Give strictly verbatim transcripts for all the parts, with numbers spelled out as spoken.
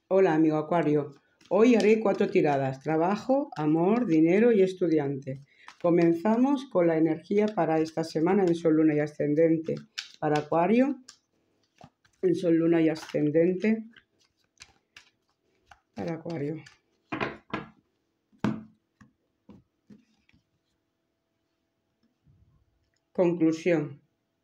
Hola, amigo Acuario. Hoy haré cuatro tiradas: trabajo, amor, dinero y estudiante. Comenzamos con la energía para esta semana en Sol, Luna y Ascendente. Para Acuario, en Sol, Luna y Ascendente. Para Acuario. Conclusión.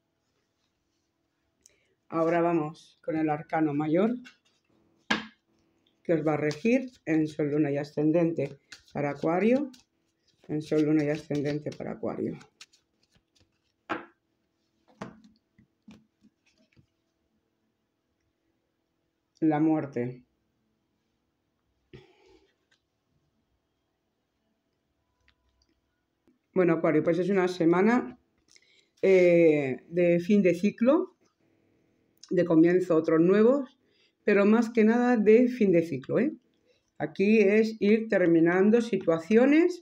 Ahora vamos con el arcano mayor, que os va a regir en Sol, Luna y Ascendente para Acuario, en Sol, Luna y Ascendente para Acuario. La muerte. Bueno, Acuario, pues es una semana eh, de fin de ciclo, de comienzo otros nuevos, pero más que nada de fin de ciclo, ¿eh? Aquí es ir terminando situaciones.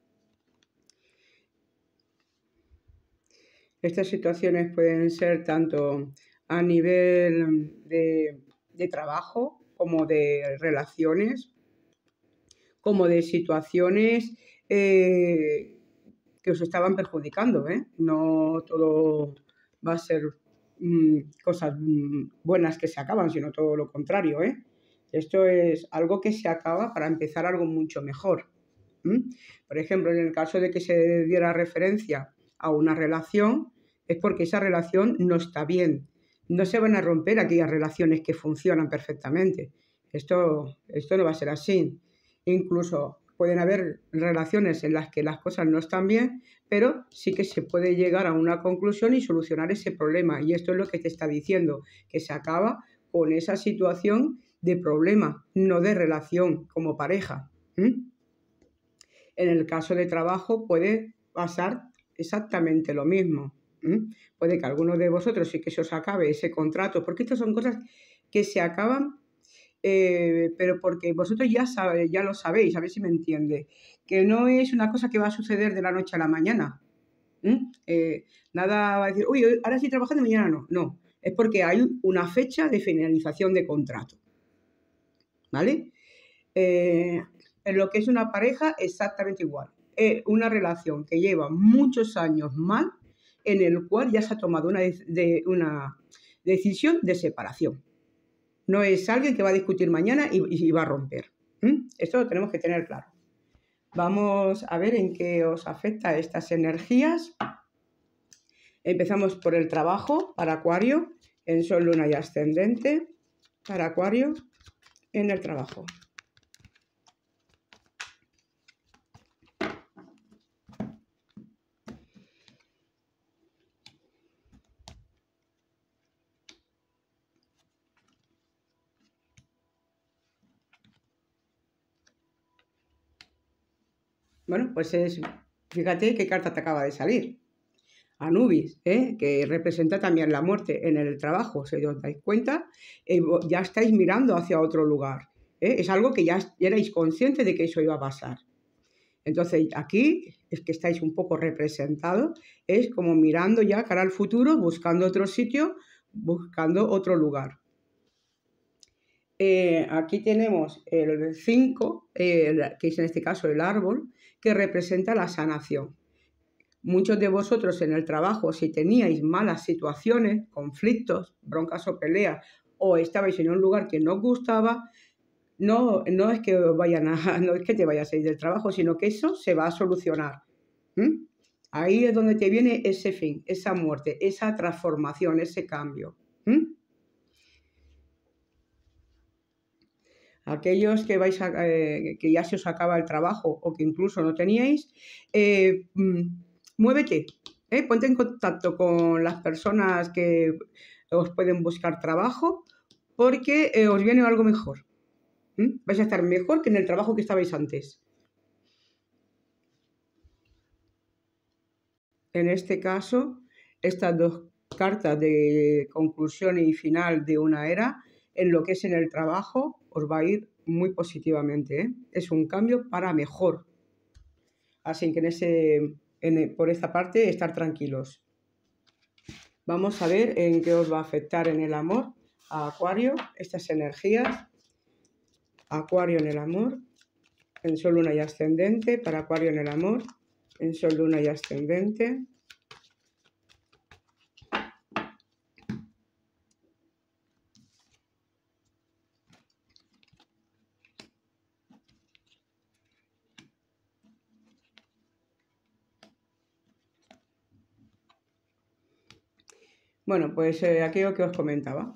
Estas situaciones pueden ser tanto a nivel de, de trabajo, como de relaciones, como de situaciones eh, que os estaban perjudicando, ¿eh? No todo va a ser mmm, cosas mmm, buenas que se acaban, sino todo lo contrario, ¿eh? Esto es algo que se acaba para empezar algo mucho mejor. ¿Mm? Por ejemplo, en el caso de que se diera referencia a una relación, es porque esa relación no está bien. No se van a romper aquellas relaciones que funcionan perfectamente. Esto, esto no va a ser así. Incluso pueden haber relaciones en las que las cosas no están bien, pero sí que se puede llegar a una conclusión y solucionar ese problema. Y esto es lo que te está diciendo, que se acaba con esa situación de problema, no de relación como pareja. ¿Mm? En el caso de trabajo puede pasar exactamente lo mismo. ¿Mm? Puede que alguno de vosotros sí que se os acabe ese contrato, porque estas son cosas que se acaban, eh, pero porque vosotros ya, sabe, ya lo sabéis, a ver si me entiende, que no es una cosa que va a suceder de la noche a la mañana. ¿Mm? Eh, nada va a decir, uy, ahora estoy trabajando y mañana no. No, es porque hay una fecha de finalización de contrato. ¿Vale? Eh, en lo que es una pareja, exactamente igual. Es una relación que lleva muchos años mal, en el cual ya se ha tomado una, de, una decisión de separación. No es alguien que va a discutir mañana y, y va a romper. ¿Mm? Esto lo tenemos que tener claro. Vamos a ver en qué os afecta estas energías. Empezamos por el trabajo para Acuario, en Sol, Luna y Ascendente, para Acuario, en el trabajo. Bueno, pues es, fíjate qué carta te acaba de salir. Anubis, ¿eh? Que representa también la muerte en el trabajo. Si os dais cuenta, eh, ya estáis mirando hacia otro lugar. ¿eh? Es algo que ya, ya erais conscientes de que eso iba a pasar. Entonces, aquí es que estáis un poco representados, es como mirando ya cara al futuro, buscando otro sitio, buscando otro lugar. Eh, aquí tenemos el cinco, eh, que es en este caso el árbol, que representa la sanación. Muchos de vosotros en el trabajo, si teníais malas situaciones, conflictos, broncas o peleas, o estabais en un lugar que no os gustaba, no, no es que vayan a, no es que te vayas a ir del trabajo, sino que eso se va a solucionar. ¿Mm? Ahí es donde te viene ese fin, esa muerte, esa transformación, ese cambio. ¿Mm? Aquellos que vais a, eh, que ya se os acaba el trabajo o que incluso no teníais, eh, muévete, ¿eh? Ponte en contacto con las personas que os pueden buscar trabajo, porque eh, os viene algo mejor. ¿Mm? Vais a estar mejor que en el trabajo que estabais antes. En este caso, estas dos cartas de conclusión y final de una era, en lo que es en el trabajo, os va a ir muy positivamente, ¿eh? Es un cambio para mejor. Así que en ese, en, por esta parte, estar tranquilos. Vamos a ver en qué os va a afectar en el amor a Acuario estas energías Acuario en el amor, en Sol, Luna y Ascendente, para Acuario en el amor, en Sol, Luna y Ascendente. Bueno, pues eh, aquello que os comentaba.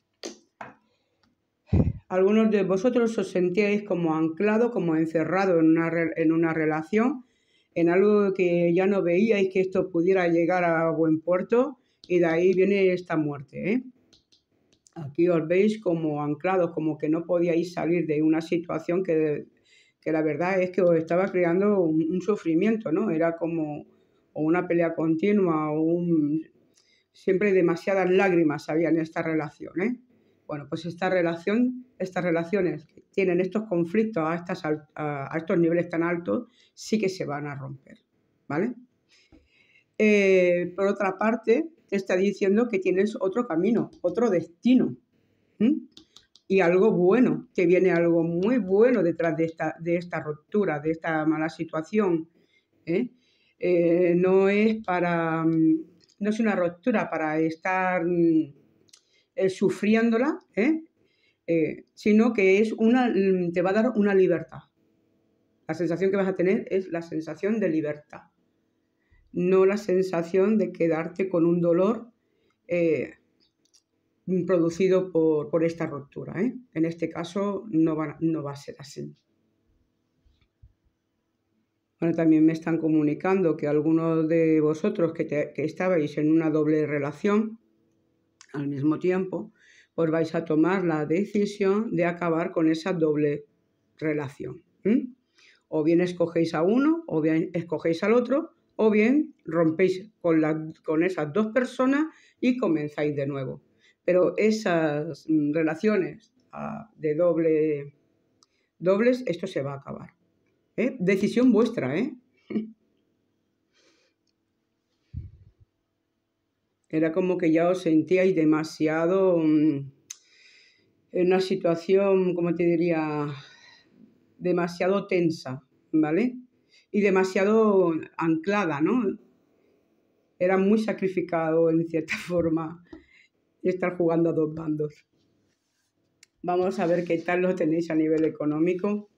Algunos de vosotros os sentíais como anclado, como encerrado en una, en una relación, en algo que ya no veíais que esto pudiera llegar a buen puerto, y de ahí viene esta muerte, ¿eh? Aquí os veis como anclados, como que no podíais salir de una situación que, que la verdad es que os estaba creando un, un sufrimiento, ¿no? Era como o una pelea continua o un... Siempre demasiadas lágrimas había en esta relación, ¿eh? Bueno, pues esta relación, estas relaciones que tienen estos conflictos a, estas, a, a estos niveles tan altos, sí que se van a romper, ¿vale? Eh, por otra parte, te está diciendo que tienes otro camino, otro destino, ¿m? Y algo bueno, que viene algo muy bueno detrás de esta, de esta ruptura, de esta mala situación, ¿eh? Eh, no es para, no es una ruptura para estar eh, sufriéndola, ¿eh? Eh, sino que es una, te va a dar una libertad. La sensación que vas a tener es la sensación de libertad, no la sensación de quedarte con un dolor eh, producido por, por esta ruptura, ¿eh? En este caso no va, no va a ser así. Bueno, también me están comunicando que algunos de vosotros que, te, que estabais en una doble relación al mismo tiempo, pues vais a tomar la decisión de acabar con esa doble relación. ¿Mm? O bien escogéis a uno, o bien escogéis al otro, o bien rompéis con, la, con esas dos personas y comenzáis de nuevo. Pero esas relaciones uh, de doble, dobles, esto se va a acabar. ¿Eh? Decisión vuestra, ¿eh? Era como que ya os sentíais demasiado um, en una situación, como te diría, demasiado tensa, ¿vale? Y demasiado anclada, ¿no? Era muy sacrificado en cierta forma estar jugando a dos bandos. Vamos a ver qué tal lo tenéis a nivel económico.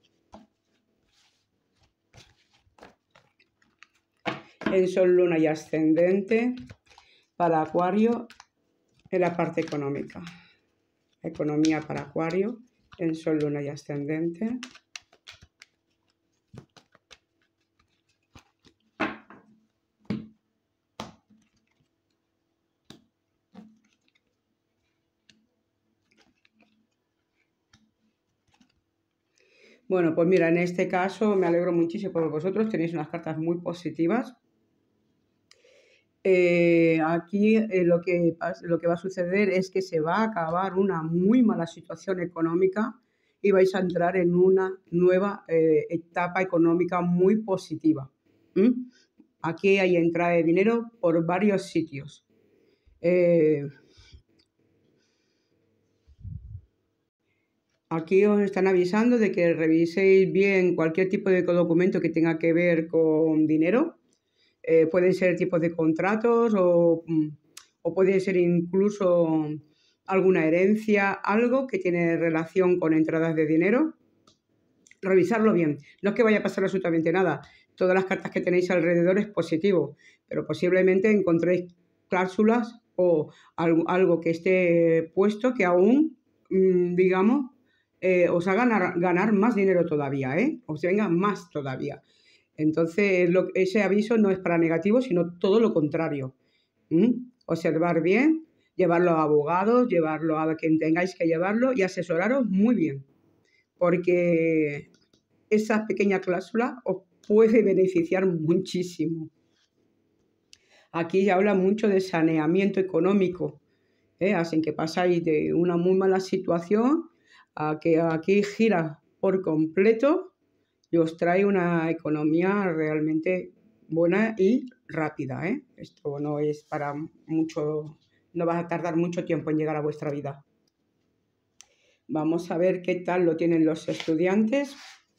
En Sol, Luna y Ascendente para Acuario en la parte económica. Economía para Acuario en Sol, Luna y Ascendente. Bueno, pues mira, en este caso me alegro muchísimo por vosotros, tenéis unas cartas muy positivas. Eh, aquí eh, lo, que, lo que va a suceder es que se va a acabar una muy mala situación económica y vais a entrar en una nueva eh, etapa económica muy positiva. ¿Mm? Aquí hay entrada de dinero por varios sitios. Eh, Aquí os están avisando de que reviséis bien cualquier tipo de documento que tenga que ver con dinero. Eh, pueden ser tipos de contratos o, o puede ser incluso alguna herencia, algo que tiene relación con entradas de dinero. Revisarlo bien. No es que vaya a pasar absolutamente nada. Todas las cartas que tenéis alrededor es positivo, pero posiblemente encontréis cláusulas o algo, algo que esté puesto que aún, digamos, eh, os haga ganar, ganar más dinero todavía, ¿eh? Os venga más todavía. Entonces, lo, ese aviso no es para negativo, sino todo lo contrario. ¿Mm? Observar bien, llevarlo a abogados, llevarlo a quien tengáis que llevarlo y asesoraros muy bien, porque esa pequeña cláusula os puede beneficiar muchísimo. Aquí se habla mucho de saneamiento económico, ¿eh? Así que pasáis de una muy mala situación a que aquí gira por completo y os trae una economía realmente buena y rápida, ¿eh? Esto no es para mucho, no va a tardar mucho tiempo en llegar a vuestra vida. Vamos a ver qué tal lo tienen los estudiantes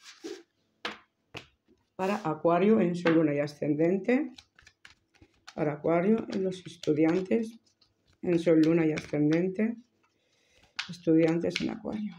para Acuario en Sol, Luna y Ascendente. Para Acuario en los estudiantes en Sol, Luna y Ascendente. Estudiantes en Acuario.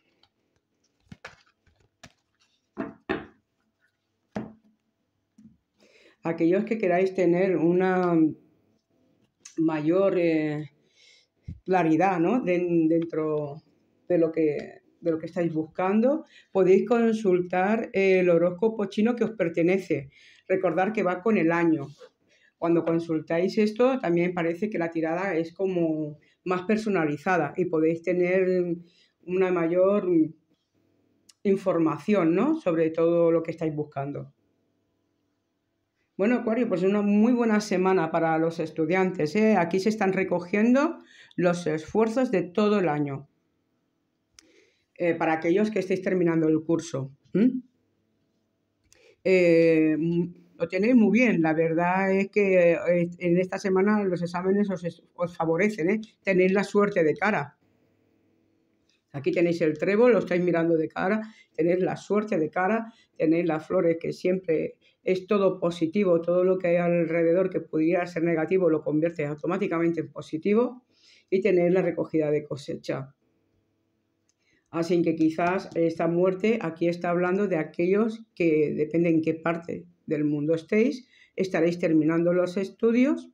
Aquellos que queráis tener una mayor eh, claridad, ¿no? De, dentro de lo, que, de lo que estáis buscando, podéis consultar el horóscopo chino que os pertenece. Recordar que va con el año. Cuando consultáis esto, también parece que la tirada es como más personalizada y podéis tener una mayor información, ¿no? Sobre todo lo que estáis buscando. Bueno, Acuario, pues una muy buena semana para los estudiantes, ¿eh? Aquí se están recogiendo los esfuerzos de todo el año. Eh, para aquellos que estéis terminando el curso. ¿Mm? Eh, lo tenéis muy bien. La verdad es que eh, en esta semana los exámenes os, os favorecen, ¿eh? Tenéis la suerte de cara. Aquí tenéis el trébol, lo estáis mirando de cara, tenéis la suerte de cara, tenéis las flores que siempre es todo positivo, todo lo que hay alrededor que pudiera ser negativo lo convierte automáticamente en positivo y tenéis la recogida de cosecha. Así que quizás esta muerte aquí está hablando de aquellos que, depende en qué parte del mundo estéis, estaréis terminando los estudios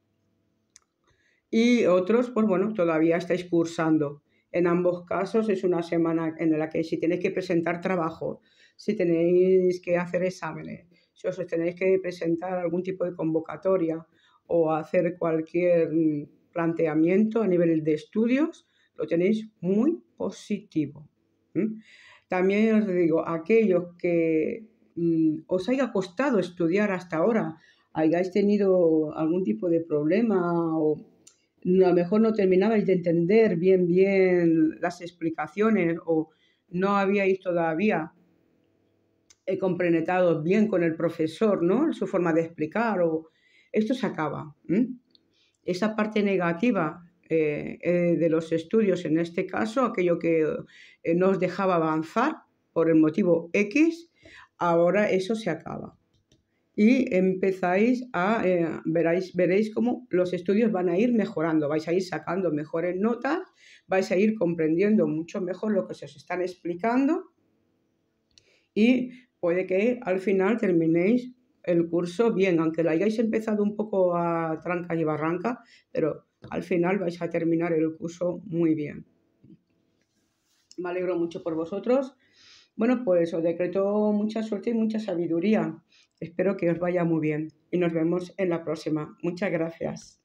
y otros, pues bueno, todavía estáis cursando. En ambos casos es una semana en la que si tenéis que presentar trabajo, si tenéis que hacer exámenes, si os tenéis que presentar algún tipo de convocatoria o hacer cualquier planteamiento a nivel de estudios, lo tenéis muy positivo. ¿Mm? También os digo, aquellos que mm, os haya costado estudiar hasta ahora, hayáis tenido algún tipo de problema o a lo mejor no terminabais de entender bien bien las explicaciones o no habíais todavía eh, compenetrado bien con el profesor, ¿no? Su forma de explicar o esto se acaba. ¿eh? Esa parte negativa eh, eh, de los estudios, en este caso, aquello que eh, no os dejaba avanzar por el motivo X, ahora eso se acaba. Y empezáis a, eh, veréis, veréis cómo los estudios van a ir mejorando, vais a ir sacando mejores notas, vais a ir comprendiendo mucho mejor lo que se os están explicando y puede que al final terminéis el curso bien, aunque lo hayáis empezado un poco a trancas y barrancas, pero al final vais a terminar el curso muy bien. Me alegro mucho por vosotros. Bueno, pues os decreto mucha suerte y mucha sabiduría. Espero que os vaya muy bien y nos vemos en la próxima. Muchas gracias.